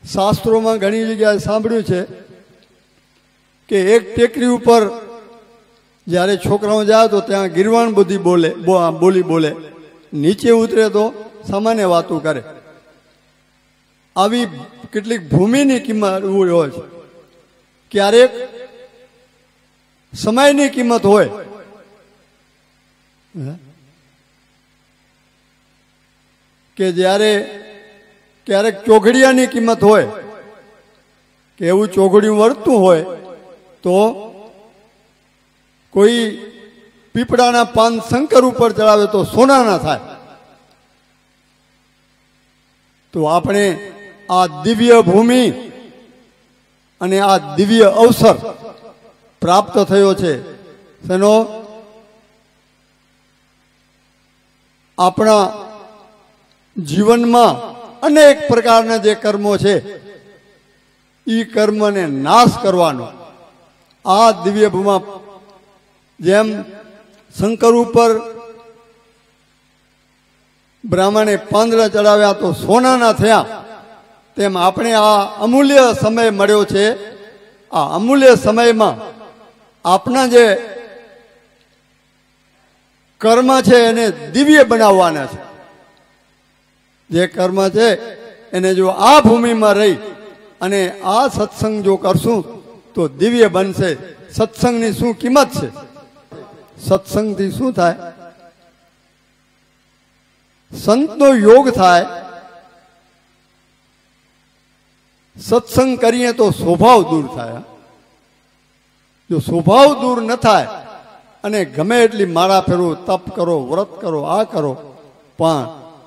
શાસ્ત્રોમાં ઘણી જગ્યાએ સાંભળ્યું છે કે એક ટેકરી ઉપર જ્યારે છોકરાઓ જાય તો ત્યાં ગીરવાણ બધી બોલી બોલે, નીચે ઉતરે તો સામાન્ય વાતો કરે. આવી કેટલીક ભૂમિની કિંમત હોય છે. ક્યારેક સમયની કિંમત હોય, કે જ્યારે ક્યારેક ચોઘડિયાની કિંમત હોય, કે એવું ચોઘડિયું વર્તતું હોય તો કોઈ પીપળાના પાન શંકર ઉપર ચડાવે તો સોનાના થાય. તો આપણે આ દિવ્ય ભૂમિ અને આ દિવ્ય અવસર પ્રાપ્ત થયો છે તેનો આપણા જીવનમાં અનેક પ્રકારના જે કર્મો છે એ કર્મને નાશ કરવાનો આ દિવ્ય ભૂમા, જેમ શંકર ઉપર બ્રાહ્મણે પાંદડા ચડાવ્યા તો સોનાના થયા, તેમ આપણે આ અમૂલ્ય સમય મળ્યો છે. આ અમૂલ્ય સમયમાં આપણા જે કર્મ છે એને દિવ્ય બનાવવાના છે. જે કર્મ છે એને જો આ ભૂમિમાં રહી અને આ સત્સંગ જો કરશું તો દિવ્ય બનશે. સત્સંગની શું કિંમત છે? સત્સંગથી શું થાય? સંતનો યોગ થાય. સત્સંગ કરીએ તો સ્વભાવ દૂર થાય. જો સ્વભાવ દૂર ન થાય અને ગમે એટલી માળા ફેરવો, તપ કરો, વ્રત કરો, આ કરો, પણ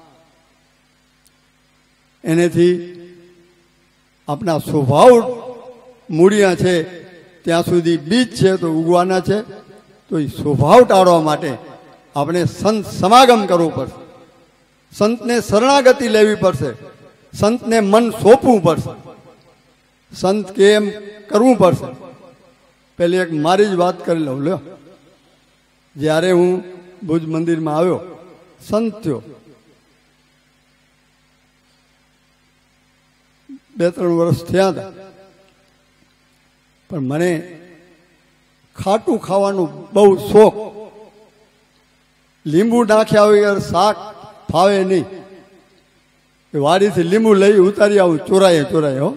એનેથી આપણા સ્વભાવ મૂળિયા છે ત્યાં સુધી બીજ છે તો ઉગવાના છે. તો એ સ્વભાવ ટાળવા માટે આપણે સંત સમાગમ કરવું પડશે, સંતને શરણાગતિ લેવી પડશે, સંતને મન સોંપવું પડશે, સંત કે એમ કરવું પડશે. પેલી એક મારી જ વાત કરી લઉં. લ્યો, જ્યારે હું ભુજ મંદિરમાં આવ્યો, સંત થયો, 2-3 વર્ષ થયા હતા, પણ મને ખાટું ખાવાનું બહુ શોખ. લીંબુ નાખ્યા વગર શાક ફાવે નહીં. વાડીથી લીંબુ લઈ ઉતારી આવું ચોરાએ હો.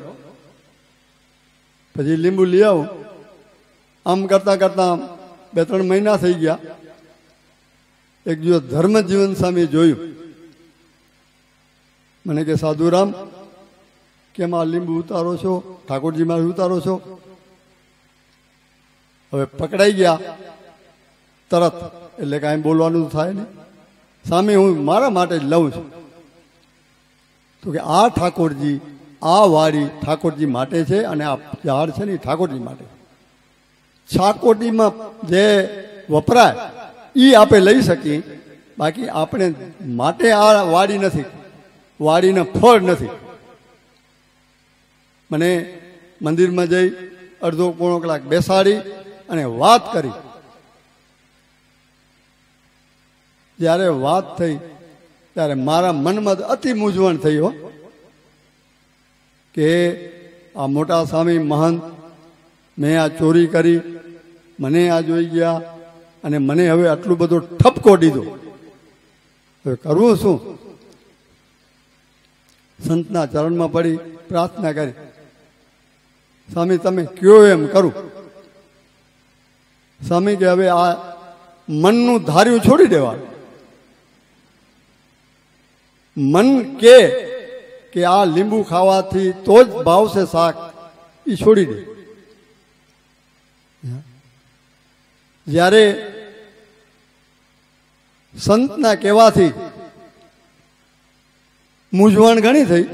પછી લીંબુ લઈ આવું. આમ કરતા કરતા 2-3 મહિના થઈ ગયા. એક દિવસ ધર્મજીવન સ્વામી જોયું. મને કે સાધુરામ, કેમ આ લીંબુ ઉતારો છો? ઠાકોરજીમાં ઉતારો છો? હવે પકડાઈ ગયા તરત, એટલે કાંઈ બોલવાનું થાય નહીં. સામે હું મારા માટે જ લઉં છું. તો કે આ ઠાકોરજી, આ વાડી ઠાકોરજી માટે છે અને આ ઝાડ છે ને ઠાકોરજી માટે. છાકોટીમાં જે વપરાય એ આપણે લઈ શકીએ, બાકી આપણે માટે આ વાડી નથી, વાડીના ફળ નથી. મને મંદિરમાં જઈ અડધો પોણો કલાક બેસાડી અને વાત કરી. જ્યારે વાત થઈ ત્યારે મારા મનમાં અતિ મૂંઝવણ થઈ હો, કે આ મોટા સ્વામી મહંત, મેં આ ચોરી કરી, મને આ જોઈ ગયા અને મને હવે આટલું બધો ઠપકો દીધો, હવે કરવું શું? સંતના ચરણમાં પડી પ્રાર્થના કરી, સ્વામી તમે કયો એમ કરું. સ્વામી કે હવે આ મનનું ધાર્યું છોડી દેવાનું. મન કે આ લીંબુ ખાવાથી તો જ ભાવશે શાક, એ છોડી દે. જ્યારે સંતના કહેવાથી મૂંઝવણ ઘણી થઈ,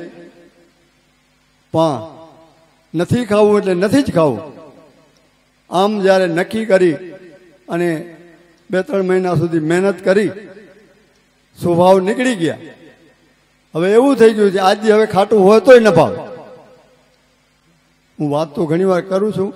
પણ નથી ખાવું એટલે નથી જ ખાવું. આમ જ્યારે નક્કી કરી અને 2-3 મહિના સુધી મહેનત કરી, સ્વભાવ નીકળી ગયા. હવે એવું થઈ ગયું છે આજે હવે ખાટું હોય તોય ન ભાવે. હું વાત તો ઘણી વાર કરું છું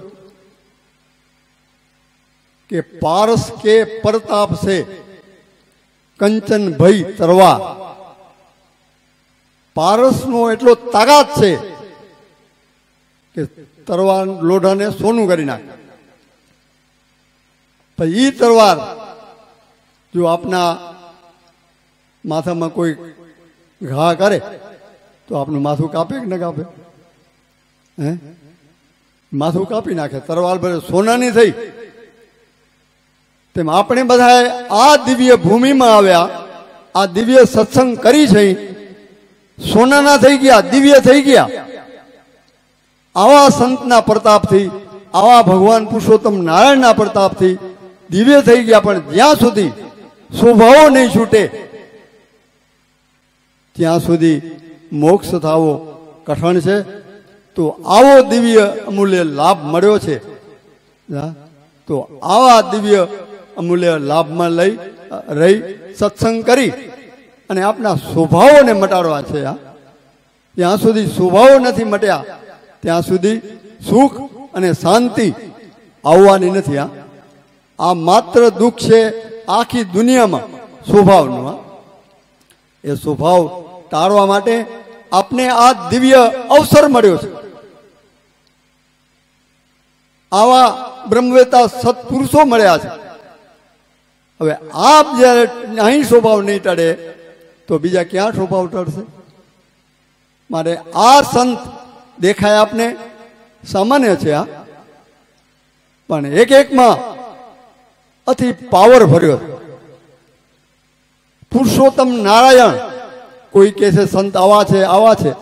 કે પારસ કે પ્રતાપ છે કંચન ભય તરવા. પારસનો એટલો તાકાત છે કે તરવાર લોઢાને સોનું કરી નાખે. પછી એ તરવાર જો આપના માથામાં કોઈ ઘા કરે તો આપનું માથું કાપે કે ન કાપે? હે, માથું કાપી નાખે. તરવાર ભલે સોનાની થઈ. તેમ આપણે બધા આ દિવ્ય ભૂમિમાં આવ્યા, આ દિવ્ય સત્સંગ કરી છે, સોનાના થઈ ગયા, દિવ્ય થઈ ગયા. આવા સંતના પ્રતાપથી, આવા ભગવાન પુરુષોત્તમ નારાયણના પ્રતાપથી દિવ્ય થઈ ગયા. પણ જ્યાં સુધી સ્વભાવો નહીં છૂટે ત્યાં સુધી મોક્ષ થવો કઠણ છે. તો આવો દિવ્ય અમૂલ્ય લાભ મળ્યો છે. તો આવા દિવ્ય અમૂલ્ય લાભમાં રહી સત્સંગ કરી અને આપણા સ્વભાવોને મટાડવા છે. ત્યાં સુધી સ્વભાવો નથી મટ્યા ત્યાં સુધી સુખ અને શાંતિ આવવાની નથી. આ માત્ર દુઃખ છે આખી દુનિયામાં સ્વભાવનું. એ સ્વભાવ ટાળવા માટે આપને આ દિવ્ય અવસર મળ્યો છે. આવા બ્રહ્મવેતા સત્પુરુષો મળ્યા છે. હવે આપ જયારે અહીં સ્વભાવ નહીં ટળે તો બીજા ક્યાં સ્વભાવ ટળશે? માટે આ સંત દેખાય આપને સામાન્ય છે, પણ એક એકમાં અતિ પાવર ભર્યો. પુરુષોત્તમ નારાયણ કોઈ કહે છે સંત આવા છે.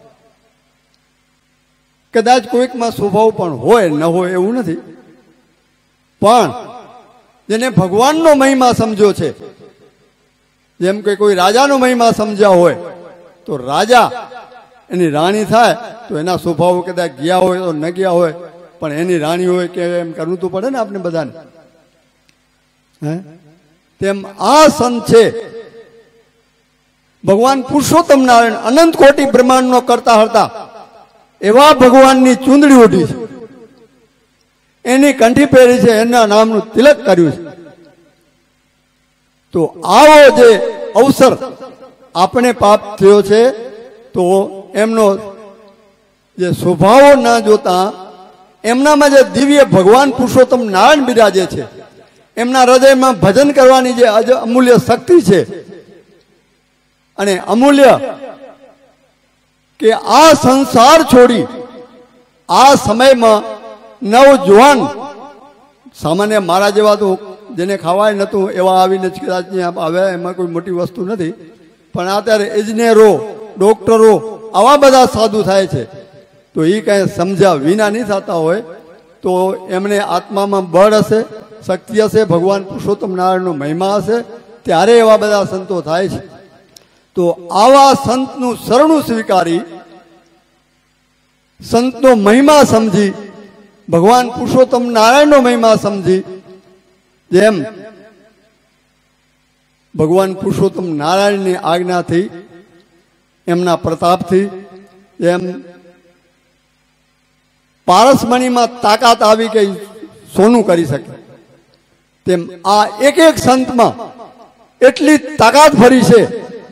કદાચ કોઈકમાં સ્વભાવ પણ હોય ન હોય એવું નથી, પણ જેને ભગવાનનો મહિમા સમજ્યો છે, જેમ કે કોઈ રાજાનો મહિમા સમજ્યા હોય તો રાજા એની રાણી થાય તો એના સ્વભાવ કદાચ ગયા હોય તો ન ગયા હોય, પણ એની રાણી હોય કે એમ કરવું તો પડે ને આપણે બધાને. તેમ આ સંત છે ભગવાન પુરુષોત્તમ નારાયણ, અનંત કોટી બ્રહ્માંડનો કરતા હતા એવા ભગવાનની ચૂંદડી ઓઢી છે, એની કંઠી પહેરી છે, એના નામનું તિલક કર્યું છે. તો આવો જે અવસર આપણે પ્રાપ્ત થયો છે, તો એમનો જે સ્વભાવો ના જોતા એમનામાં જે દિવ્ય ભગવાન પુરુષોત્તમ નારાયણ બિરાજે છે, એમના હૃદયમાં ભજન કરવાની જે અમૂલ્ય શક્તિ છે, અને અમૂલ્ય કે આ સંસાર છોડી આ સમયમાં નવજુવાન સામાન્ય મારા જેવા તો જેને ખાવાય નતું એવા આવીને જ કદાચ આવે, એમાં કોઈ મોટી વસ્તુ નથી. પણ અત્યારે એન્જિનિયરો, ડોક્ટરો આવા બધા સાધુ થાય છે, તો એ કાંઈ સમજ્યા વિના નહીં થતા હોય. તો એમને આત્મામાં બળ હશે, શક્તિ હશે, ભગવાન પુરુષોત્તમ નારાયણનો મહિમા હશે, ત્યારે એવા બધા સંતો થાય છે. તો આવા સંતનું શરણું સ્વીકારી, સંતનો મહિમા સમજી, ભગવાન પુરુષોત્તમ નારાયણનો મહિમા સમજી, જેમ ભગવાન પુરુષોત્તમ નારાયણની આજ્ઞાથી, એમના પ્રતાપથી, જેમ પારસમણીમાં તાકાત આવી કે સોનું કરી શકે, તેમ આ એક એક સંતમાં એટલી તાકાત ભરી છે.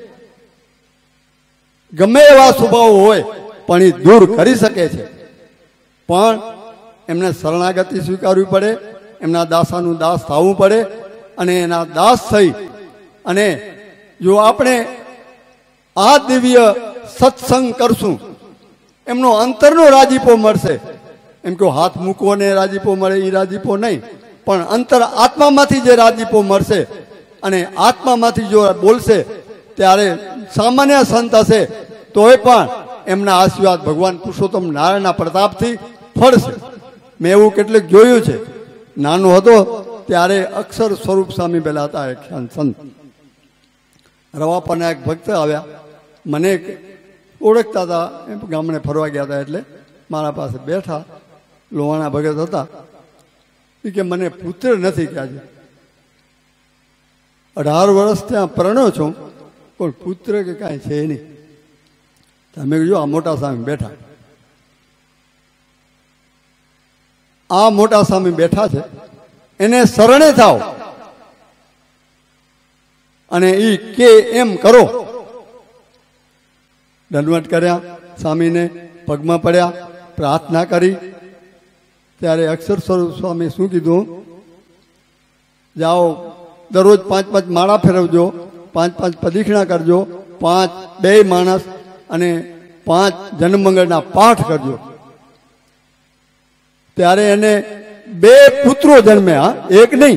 ગમે એવા સ્વભાવ હોય પણ એ દૂર કરી શકે છે. પણ એમને શરણાગતિ સ્વીકારવી પડે, એમના દાસાનું દાસ થવું પડે, અને એના દાસ થઈ અને જો આપણે આ દિવ્ય સત્સંગ કરશું, એમનો અંતરનો રાજીપો મળશે. એમ કે હાથ મૂકવો ને રાજીપો મળે એ રાજીપો નહીં, પણ અંતર આત્મામાંથી જે રાજીપો મળશે, અને આત્મામાંથી જો બોલશે ત્યારે સામાન્ય સંત હશે તોય પણ એમના આશીર્વાદ ભગવાન પુરુષોત્તમ નારાયણના પ્રતાપથી ફળશે. મેં એવું કેટલીક જોયું છે. નાનો હતો ત્યારે અક્ષર સ્વરૂપ સ્વામી પહેલા હતા એક સંત, રવાપરના એક ભક્ત આવ્યા, મને ઓળખતા હતા, ગામડે ફરવા ગયા હતા, એટલે મારા પાસે બેઠા, લોહાણા ભગત હતા. એ કે મને પુત્ર નથી, કે આજે 18 વર્ષ ત્યાં પરણ્યો છું, પણ પુત્ર કે કાંઈ છે નહીં. તમે જો આ મોટા સામે બેઠા, આ મોટા સામે બેઠા છે, એને શરણે થાવ અને એ કે એમ કરો. દંડવત કર્યા, સ્વામીને પગમાં પડ્યા, પ્રાર્થના કરી ત્યારે અક્ષર સ્વરૂપ સ્વામી શું કીધું, જાઓ દરરોજ 5-5 માળા ફેરવજો, 5-5 પ્રદક્ષિણા કરજો, 5 બે માણસ અને 5 જન્મમંગળના પાઠ કરજો. ત્યારે એને 2 પુત્રો જન્મ્યા, એક નહીં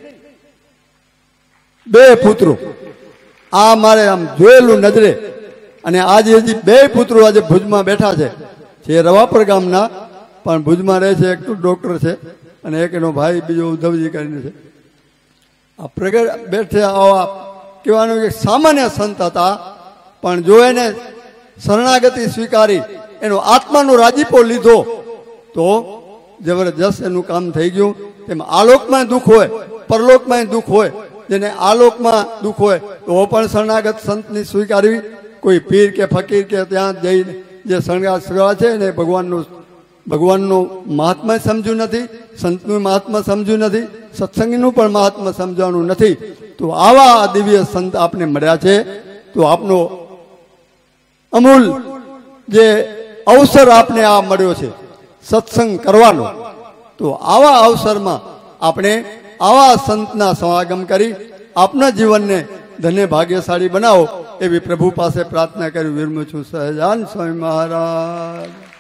2 પુત્રો. આ મારે આમ જોયેલું નજરે. અને આજે હજી 2 પુત્રો આજે ભુજમાં બેઠા છે, જે રવાપર ગામના પણ ભુજમાં રહે છે. એક તો ડોક્ટર છે અને એક એનો ભાઈ બીજો ઉદ્ધવજી કરીને છે. આ પ્રગટ બેઠે આવા કહેવાનું કે સામાન્ય સંત હતા, પણ જો એને શરણાગતિ સ્વીકારી, એનો આત્માનો રાજીપો લીધો તો જબરજસ્ત એનું કામ થઈ ગયું. તેમાં આલોકમાં દુઃખ હોય, પરલોકમાં દુઃખ હોય. જેને આલોકમાં દુઃખ હોય તો પણ શરણાગત સંતની સ્વીકારવી. કોઈ પીર કે ફકીર કે ત્યાં જઈને જે શરણાગત છે ને ભગવાનનું મહાત્મા સમજ્યું નથી, સંતનું મહાત્મા સમજ્યું નથી, સત્સંગનું પણ મહાત્મા સમજવાનું નથી. તો આવા દિવ્ય સંત આપને મળ્યા છે. તો આપનો અમૂલ જે અવસર આપને આ મળ્યો છે સત્સંગ કરવાનો, તો આવા અવસરમાં આપણે આવા સંતના સમાગમ કરી આપના જીવનને ધન્ય ભાગ્યશાળી બનાવો એવી પ્રભુ પાસે પ્રાર્થના કરી વિરમું છું. સહજાન સ્વામી મહારાજ.